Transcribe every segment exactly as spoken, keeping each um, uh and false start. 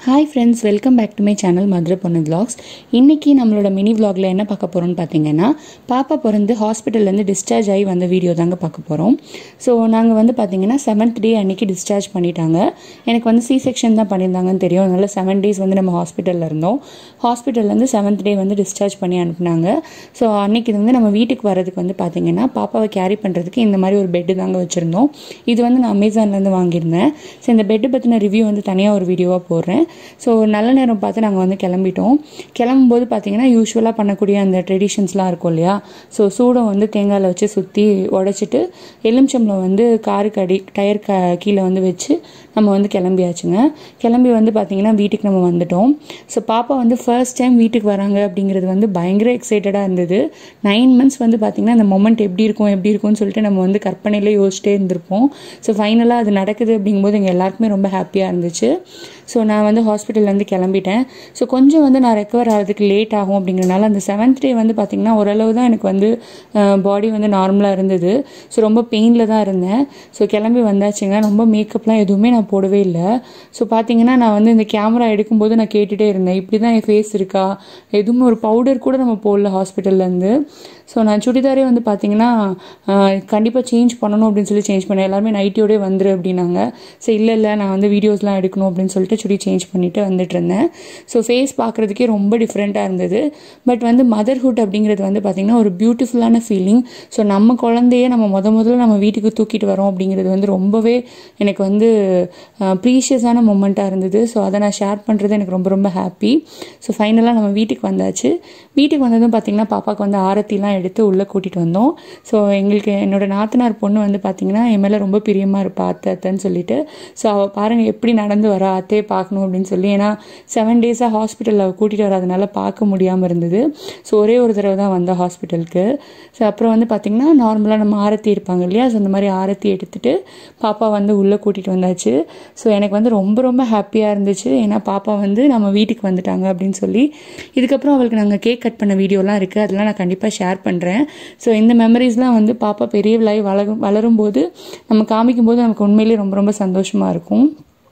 Hi friends, welcome back to my channel Madhura Ponnu Vlogs. இன்னைக்கு நம்மளோட mini vlogல என்ன பார்க்க போறோம்னு பாத்தீங்கன்னா பாப்பா பிறந்து ஹாஸ்பிடல்ல இருந்து டிஸ்சார்ஜ் ஆகி வந்த வீடியோ தாங்க பார்க்க போறோம். சோ நாங்க வந்து பாத்தீங்கன்னா seventh டே அன்னைக்கு டிஸ்சார்ஜ் பண்ணிட்டாங்க. எனக்கு வந்து C section தான் பண்ணிருந்தாங்கன்னு தெரியும். அதனால seven days வந்து நம்ம ஹாஸ்பிடல்ல இருந்தோம். ஹாஸ்பிடல்ல இருந்து seventh டே வந்து டிஸ்சார்ஜ் பண்ணி அனுப்புனாங்க. சோ அன்னைக்கு வந்து நம்ம வீட்டுக்கு வரதுக்கு வந்து பாத்தீங்கன்னா பாப்பாவை கேரி பண்றதுக்கு இந்த மாதிரி ஒரு பெட் தாங்க வச்சிருந்தோம். இது வந்து நான் Amazonல இருந்து வாங்கியிருந்தேன். சோ இந்த பெட் பத்தின ரிவ்யூ வந்து தனியா ஒரு வீடியோவா போடுறேன். ஸோ நல்ல நேரம் பார்த்து நாங்கள் வந்து கிளம்பிட்டோம். கிளம்பும்போது பார்த்தீங்கன்னா யூஸ்வலாக பண்ணக்கூடிய அந்த ட்ரெடிஷன்ஸ்லாம் இருக்கும் இல்லையா. ஸோ சூடம் வந்து தேங்காயில் வச்சு சுற்றி உடைச்சிட்டு எலுமிச்சம்பழம் வந்து காருக்கு அடி டயர் க கீழே வந்து வச்சு நம்ம வந்து கிளம்பியாச்சுங்க. கிளம்பி வந்து பார்த்தீங்கன்னா வீட்டுக்கு நம்ம வந்துட்டோம். ஸோ பாப்பா வந்து ஃபர்ஸ்ட் டைம் வீட்டுக்கு வராங்க அப்படிங்கிறது வந்து பயங்கர எக்ஸைட்டடாக இருந்தது. நைன் மந்த்ஸ் வந்து பார்த்தீங்கன்னா அந்த மொமெண்ட் எப்படி இருக்கும் எப்படி இருக்கும்னு சொல்லிட்டு நம்ம வந்து கற்பனையிலே யோசிச்சிட்டே இருந்திருப்போம். ஸோ ஃபைனலாக அது நடக்குது அப்படிங்கும்போது எங்கள் எல்லாருக்குமே ரொம்ப ஹாப்பியாக இருந்துச்சு. ஸோ நான் வந்து ஹாஸ்பிட்டல்லேருந்து கிளம்பிட்டேன். ஸோ கொஞ்சம் வந்து நான் ரெக்கவர் ஆகிறதுக்கு லேட் ஆகும் அப்படிங்கிறனால அந்த செவன்த் டே வந்து பார்த்திங்கன்னா ஓரளவு தான் எனக்கு வந்து பாடி வந்து நார்மலாக இருந்தது. ஸோ ரொம்ப பெயினில் தான் இருந்தேன். ஸோ கிளம்பி வந்தாச்சுங்க. ரொம்ப மேக்கப்லாம் எதுவுமே நான் போடவே இல்லை. ஸோ பார்த்தீங்கன்னா நான் வந்து இந்த கேமரா எடுக்கும்போது நான் கேட்டுகிட்டே இருந்தேன், இப்படி தான் என் ஃபேஸ் இருக்கா, எதுவுமே ஒரு பவுடர் கூட நம்ம போடல ஹாஸ்பிட்டல்லேருந்து. ஸோ நான் சுடிதாரே வந்து பார்த்தீங்கன்னா கண்டிப்பாக சேஞ்ச் பண்ணணும் அப்படின்னு சொல்லி சேஞ்ச் பண்ணேன். எல்லாருமே நைட்டியோடே வந்துரு அப்படின்னாங்க. ஸோ இல்லை இல்லை நான் வந்து வீடியோஸ்லாம் எடுக்கணும் அப்படின்னு சொல்லிட்டு சுடி சேஞ்ச் பண்ணிட்டு வந்துட்டு இருந்தேன். ஸோ ஃபேஸ் பார்க்குறதுக்கே ரொம்ப டிஃப்ரெண்ட்டாக இருந்தது. பட் வந்து மதர்ஹுட் அப்படிங்கிறது வந்து பார்த்திங்கன்னா ஒரு பியூட்டிஃபுல்லான ஃபீலிங். ஸோ நம்ம குழந்தைய நம்ம முத முதல்ல நம்ம வீட்டுக்கு தூக்கிட்டு வரோம் அப்படிங்கிறது வந்து ரொம்பவே எனக்கு வந்து ப்ரீஷியஸான மொமெண்ட்டாக இருந்தது. ஸோ அதை நான் ஷேர் பண்ணுறது எனக்கு ரொம்ப ரொம்ப ஹாப்பி. ஸோ ஃபைனலாக நம்ம வீட்டுக்கு வந்தாச்சு. வீட்டுக்கு வந்ததும் பார்த்திங்கன்னா பாப்பாவுக்கு வந்து ஆரத்திலாம் எடுத்து உள்ளே கூட்டிகிட்டு வந்தோம். ஸோ எங்களுக்கு என்னோட நாத்தனார் பொண்ணு வந்து பார்த்திங்கன்னா என் மேலே ரொம்ப பிரியமாக இருப்பா அத்தை அத்தைன்னு சொல்லிட்டு. ஸோ அவள் பாருங்கள் எப்படி நடந்து வரா, அத்தையை பார்க்கணும் அப்படின்னு சொல்லி. ஏன்னா செவன் டேஸாக ஹாஸ்பிட்டலில் அவள் கூட்டிகிட்டு வராதனால பார்க்க முடியாமல் இருந்தது. ஸோ ஒரே ஒரு தடவை தான் வந்தோம் ஹாஸ்பிட்டலுக்கு. ஸோ அப்புறம் வந்து பார்த்திங்கன்னா நார்மலாக நம்ம ஆரத்தி இருப்பாங்க இல்லையா, ஸோ அந்த மாதிரி ஆரத்தி எடுத்துகிட்டு பாப்பா வந்து உள்ளே கூட்டிகிட்டு வந்தாச்சு. ஸோ எனக்கு வந்து ரொம்ப ரொம்ப ஹாப்பியாக இருந்துச்சு. ஏன்னா பாப்பா வந்து நம்ம வீட்டுக்கு வந்துட்டாங்க அப்படின்னு சொல்லி. இதுக்கப்புறம் அவளுக்கு நாங்கள் கேக் கட் பண்ண வீடியோலாம் இருக்குது, அதெல்லாம் நான் கண்டிப்பாக ஷேர் பண்ணுறேன். ஸோ இந்த மெமரிஸ்லாம் வந்து பாப்பா பெரியவளாகி வளரும் வளரும் போது நம்ம காமிக்கும் போது நமக்கு உண்மையிலேயே ரொம்ப ரொம்ப சந்தோஷமாக இருக்கும்.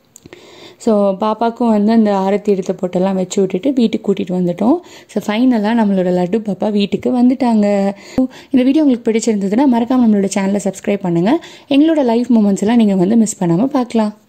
ஸோ பாப்பாவுக்கும் வந்து அந்த ஆரத்தி எடுத்த போட்டெல்லாம் வச்சு விட்டுட்டு வீட்டுக்கு கூட்டிகிட்டு வந்துட்டோம். ஸோ ஃபைனலாக நம்மளோட லட்டு பாப்பா வீட்டுக்கு வந்துட்டாங்க. இந்த வீடியோ உங்களுக்கு பிடிச்சிருந்ததுன்னா மறக்காமல் நம்மளோட சேனலை சப்ஸ்கிரைப் பண்ணுங்கள். எங்களோட லைஃப் மூமெண்ட்ஸ் எல்லாம் நீங்கள் வந்து மிஸ் பண்ணாமல் பார்க்கலாம்.